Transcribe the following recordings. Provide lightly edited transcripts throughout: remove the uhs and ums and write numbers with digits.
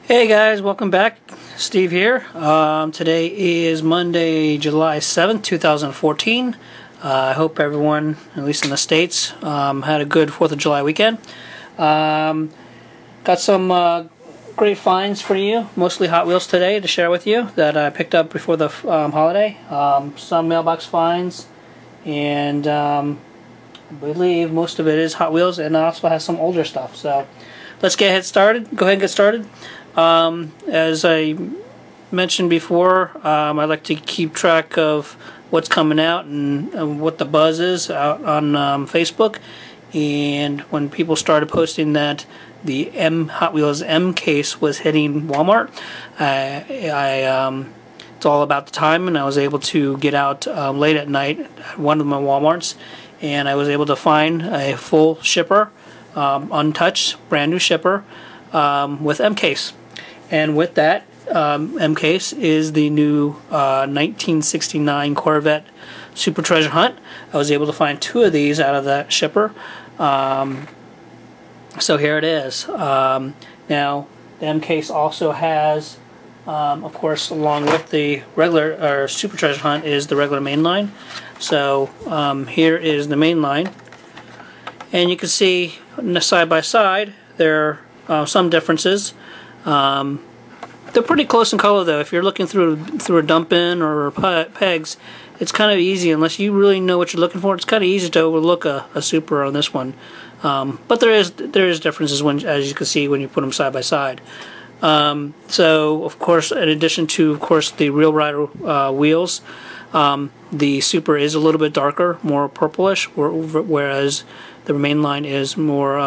Hey guys, welcome back. Steve here. Today is Monday, July 7th, 2014. I hope everyone, at least in the States, had a good 4th of July weekend. Got some great finds for you, mostly Hot Wheels today to share with you that I picked up before the holiday. Some mailbox finds, and I believe most of it is Hot Wheels, and also has some older stuff. So let's go ahead and get started. As I mentioned before, I like to keep track of what's coming out and what the buzz is out on Facebook. And when people started posting that the Hot Wheels M case was hitting Walmart, it's all about the time, and I was able to get out late at night at one of my Walmarts, and I was able to find a full shipper, untouched, brand new shipper with M case. And with that, M case is the new 1969 Corvette Super Treasure Hunt. I was able to find two of these out of that shipper. So here it is. Now, the M case also has, of course, along with the regular or Super Treasure Hunt, is the regular main line. So here is the main line, and you can see side by side there are some differences. They're pretty close in color, though. If you're looking through a dump bin or pegs, it's kind of easy, unless you really know what you're looking for. It's kind of easy to overlook a Super on this one, but there is differences as you can see when you put them side by side. So, of course, in addition to, of course, the Real Rider wheels, the Super is a little bit darker, more purplish, whereas the main line is more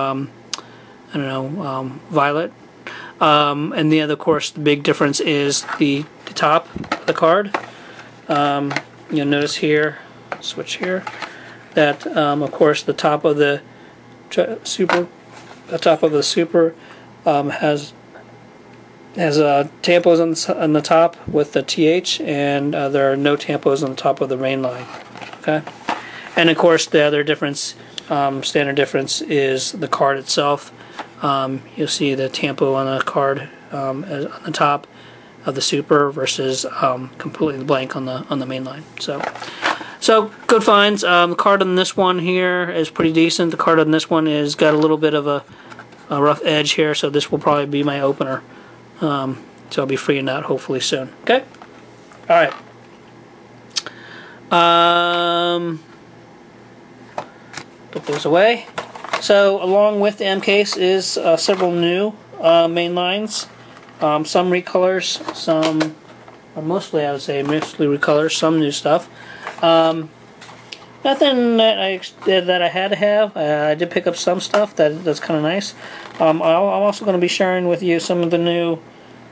violet. And the other, of course, the big difference is the top of the card. You'll notice here, switch here, that of course the top of the Super, has tampos on the top with the TH, and there are no tampos on the top of the main line. Okay, and of course the other difference, standard difference, is the card itself. You'll see the tampo on the card on the top of the Super versus completely blank on the main line. So good finds. The card on this one here is pretty decent. The card on this one is got a little bit of a rough edge here, so this will probably be my opener. So I'll be freeing that hopefully soon. Okay. All right. Put those away. So, along with the M case is several new main lines. Some recolors, some, or mostly I would say mostly recolors, some new stuff. Nothing that I had to have. I did pick up some stuff that's kind of nice. I'm also going to be sharing with you some of the new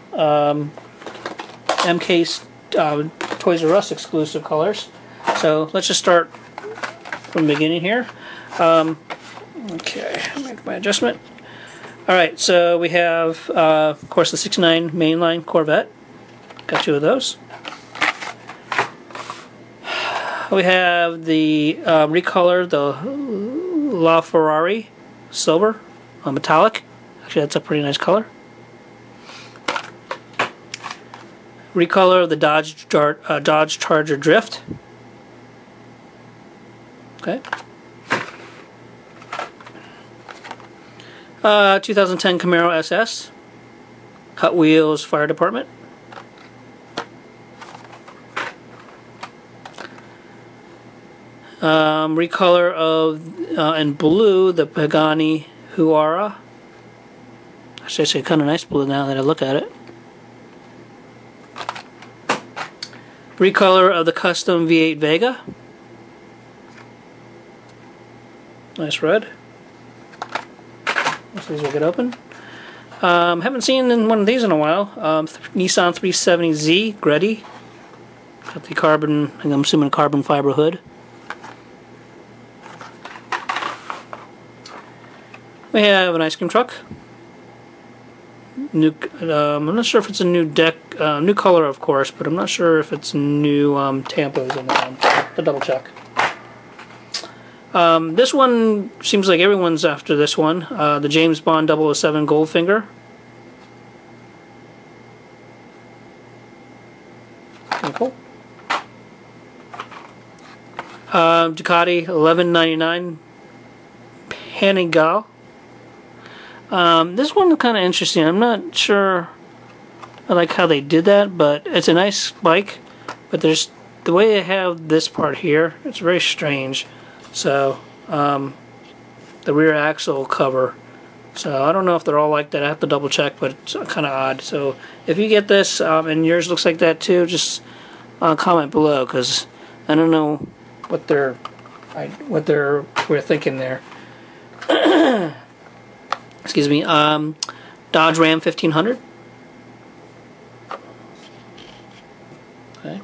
M case Toys R Us exclusive colors. So let's just start from the beginning here. Okay, I'll make my adjustment. Alright, so we have, of course, the 69 mainline Corvette. Got two of those. We have the recolor, the LaFerrari Silver, metallic. Actually, that's a pretty nice color. Recolor of the Dodge Charger Drift. Okay. 2010 Camaro SS, Hot Wheels Fire Department. Recolor of in blue, the Pagani Huayra. Actually, it's kind of nice blue now that I look at it. Recolor of the custom V8 Vega. Nice red. These will get open. Haven't seen one of these in a while. Nissan 370Z Greddy. Got the carbon, I'm assuming carbon fiber hood. We have an ice cream truck. New, I'm not sure if it's a new deck, new color of course, but I'm not sure if it's new tampos in the to double check. This one seems like everyone's after this one. The James Bond 007 Goldfinger. Ducati 1199 Panigale. This one's kind of interesting. I'm not sure I like how they did that, but it's a nice bike. But there's the way they have this part here. It's very strange. So the rear axle cover. So I don't know if they're all like that. I have to double check, but it's kind of odd. So if you get this and yours looks like that too, just comment below, because I don't know what we're thinking there. Excuse me. Dodge Ram 1500. Okay.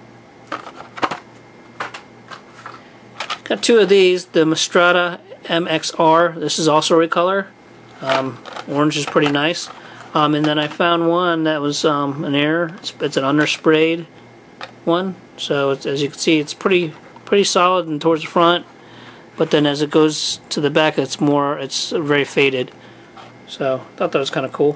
Got two of these. The Mastrada MXR. This is also a recolor. Orange is pretty nice. And then I found one that was an error. It's an undersprayed one. So it's, as you can see, it's pretty solid and towards the front. But then as it goes to the back, it's very faded. So I thought that was kind of cool.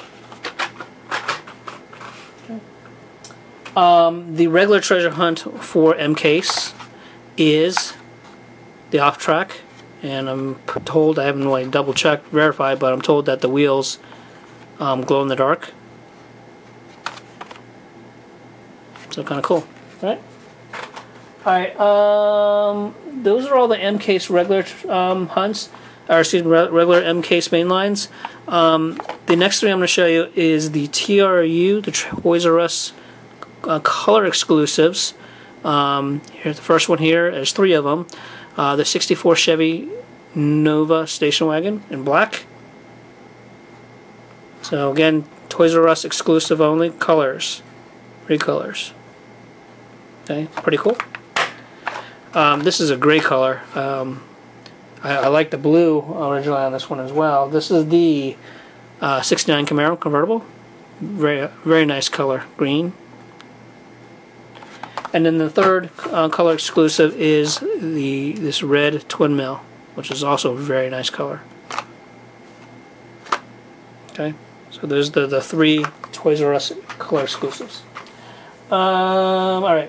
The regular treasure hunt for M-Case is the off-track, and I'm told, I haven't really double-checked, verified, but I'm told that the wheels glow in the dark. So kind of cool, right? Alright, those are all the M-Case regular hunts, or excuse me, regular M-Case mainlines. The next three I'm going to show you is the TRU, the Toys R Us color exclusives. Here's the first one here. There's three of them. The 64 Chevy Nova station wagon in black. So again, Toys R Us exclusive only, colors, recolors. Okay, pretty cool. This is a gray color. I like the blue originally on this one as well. This is the 69 Camaro convertible. Very nice color, green. And then the third color exclusive is this red twin mill, which is also a very nice color. Okay, so there's the three Toys R Us color exclusives. All right.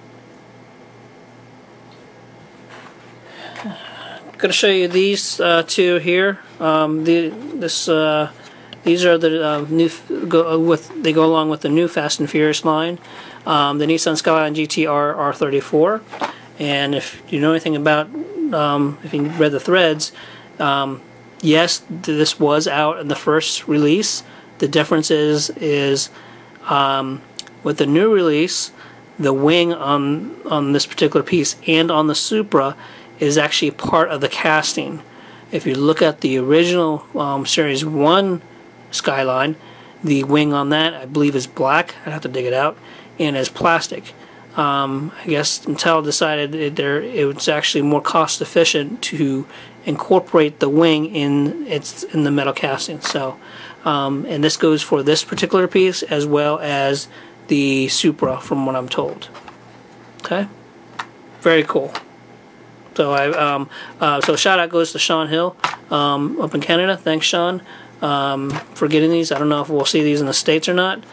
Going to show you these two here. These are the new they go along with the new Fast and Furious line. The Nissan Skyline GT-R R34, and if you know anything about, if you read the threads, yes, this was out in the first release. The difference is with the new release, the wing on this particular piece and on the Supra is actually part of the casting. If you look at the original Series 1 Skyline, the wing on that, I believe, is black. I'd have to dig it out, and is plastic. I guess Mattel decided it was actually more cost efficient to incorporate the wing in the metal casting. So, and this goes for this particular piece as well as the Supra, from what I'm told. Okay, very cool. So so shout out goes to Sean Hill up in Canada. Thanks, Sean, for getting these. I don't know if we'll see these in the States or not.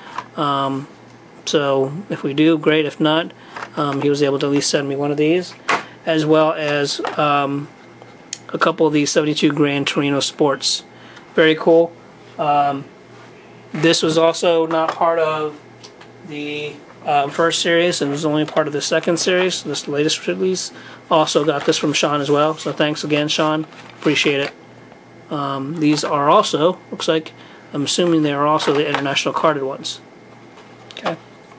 So if we do, great. If not, he was able to at least send me one of these, as well as a couple of these 72 Gran Torino Sports. Very cool. This was also not part of the first series, and was only part of the second series. This latest release. Also got this from Sean as well. So thanks again, Sean. Appreciate it. These are also, looks like, I'm assuming they are also the international carded ones. Okay.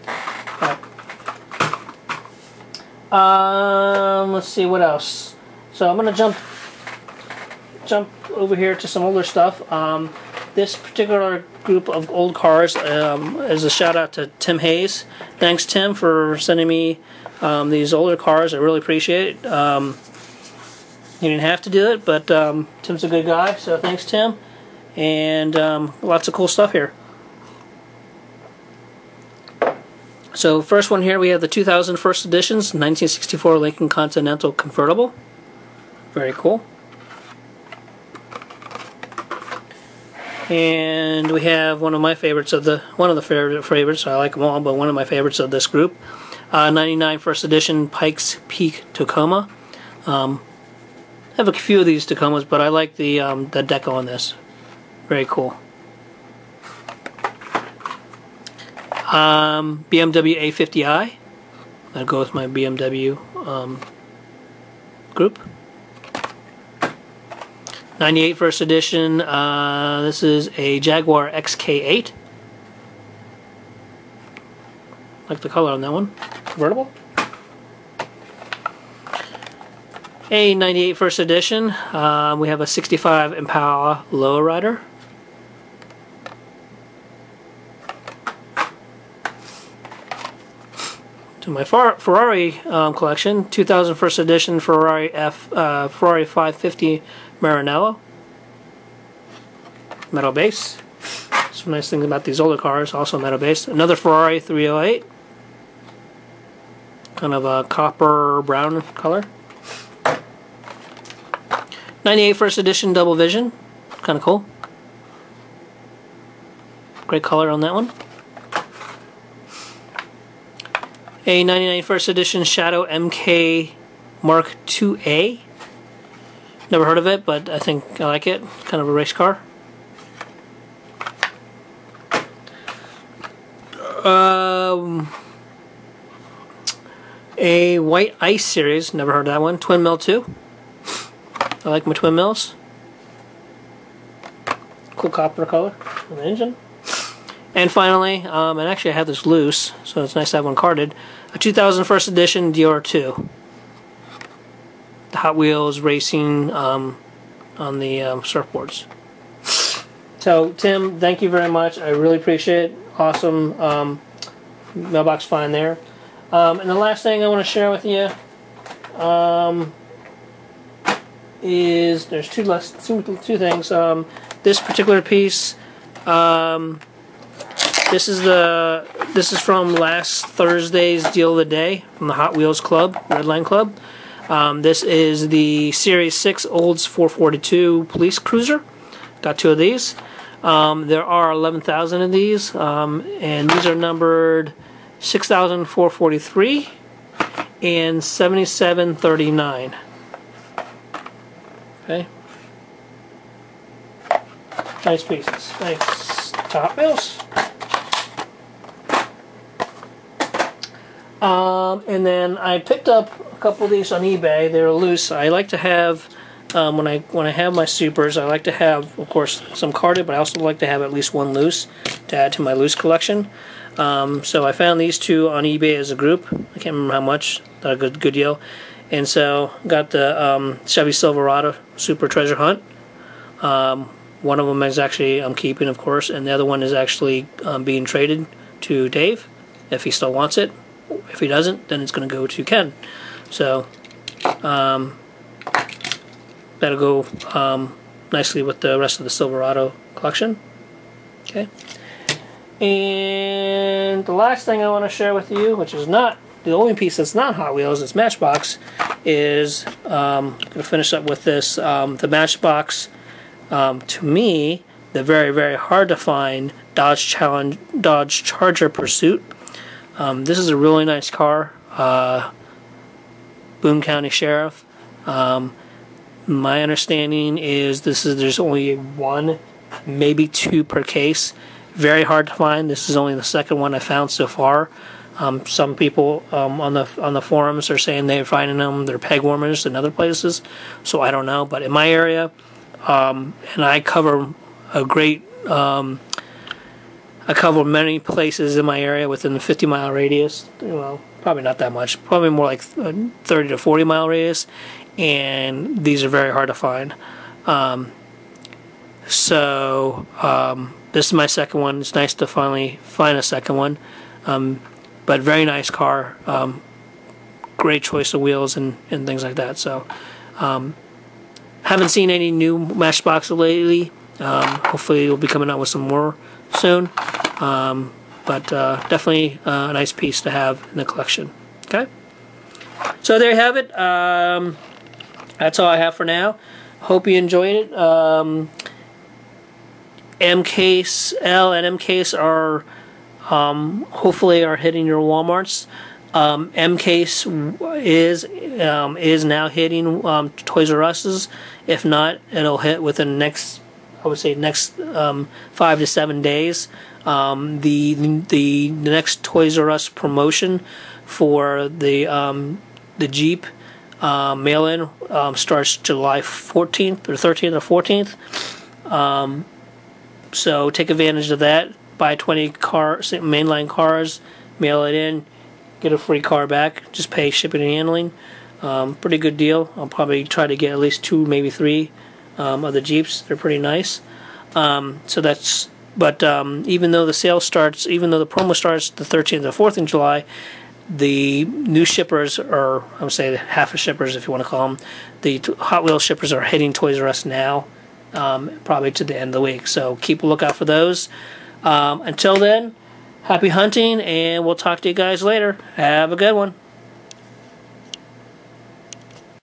Let's see what else. So I'm gonna jump over here to some older stuff. This particular group of old cars is a shout out to Tim Hayes. Thanks, Tim, for sending me these older cars. I really appreciate it. He didn't have to do it, but Tim's a good guy, so thanks, Tim. And lots of cool stuff here. So first one here, we have the 2000 first editions, 1964 Lincoln Continental convertible. Very cool. And we have one of my favorites of favorites. I like them all, but one of my favorites of this group, 99 first edition Pikes Peak Tacoma. I have a few of these Tacomas, but I like the deco on this. Very cool. BMW A50i. I'll go with my BMW group. 98 first edition. This is a Jaguar XK8. Like the color on that one. Convertible. A 98 first edition. We have a 65 Impala lowrider. To my Ferrari collection, 2000 first edition Ferrari 550 Maranello. Metal base. Some nice things about these older cars, also metal base. Another Ferrari 308. Kind of a copper brown color. 98 first edition double vision. Kind of cool. Great color on that one. A 99 first edition Shadow MK Mark IIA. Never heard of it, but I think I like it. Kind of a race car. A White Ice Series. Never heard of that one. Twin Mill 2. I like my twin mills. Cool copper color on the engine. And finally, and actually I have this loose, so it's nice to have one carded, a 2000 first edition DR2. The Hot Wheels racing on the surfboards. So, Tim, thank you very much. I really appreciate it. Awesome mailbox find there. And the last thing I want to share with you is there's two things. This particular piece. This is from last Thursday's deal of the day from the Hot Wheels Club, Redline Club. This is the Series 6 Olds 442 Police Cruiser. Got 2 of these. There are 11,000 of these, and these are numbered 6,443 and 7739. Okay. Nice pieces. Thanks to Hot Wheels. And then I picked up a couple of these on eBay. They're loose. I like to have when I have my supers, I like to have, of course, some carded, but I also like to have at least one loose to add to my loose collection. So I found these 2 on eBay as a group. I can't remember how much. Thought a good deal. And so got the Chevy Silverado Super Treasure Hunt. One of them is actually I'm keeping, of course, and the other one is actually being traded to Dave if he still wants it. If he doesn't, then it's going to go to Ken. So that'll go nicely with the rest of the Silverado collection. Okay. And the last thing I want to share with you, which is not the only piece that's not Hot Wheels, it's Matchbox, is I'm going to finish up with this. The Matchbox, to me, the very, very hard to find Dodge Charger Pursuit. This is a really nice car. Boone County Sheriff. My understanding is there's only 1, maybe 2 per case. Very hard to find. This is only the second one I found so far. Some people on the forums are saying they're finding them. They're peg warmers in other places. So I don't know. But in my area, and I cover a great. I cover many places in my area within the 50-mile radius. Well, probably not that much. Probably more like 30 to 40-mile radius. And these are very hard to find. This is my second one. It's nice to finally find a second one. But very nice car. Great choice of wheels and things like that. So, haven't seen any new Matchbox lately. Hopefully we'll be coming out with some more soon. But definitely a nice piece to have in the collection. Okay? So there you have it. That's all I have for now. Hope you enjoyed it. M-Case L and M-Case are hopefully are hitting your Walmarts. M-Case is now hitting Toys R Us's. If not, it'll hit within the next, I would say, next 5 to 7 days. The next Toys R Us promotion for the Jeep mail-in starts July 14th or 13th or 14th. So take advantage of that. Buy 20 mainline cars, mail it in, get a free car back. Just pay shipping and handling. Pretty good deal. I'll probably try to get at least 2, maybe 3 of the Jeeps. They're pretty nice. So that's. But even though the sale starts, even though the promo starts the 13th or 14th of July, the new shippers, or I would say half of shippers if you want to call them, the Hot Wheels shippers are hitting Toys R Us now, probably to the end of the week. So keep a lookout for those. Until then, happy hunting, and we'll talk to you guys later. Have a good one.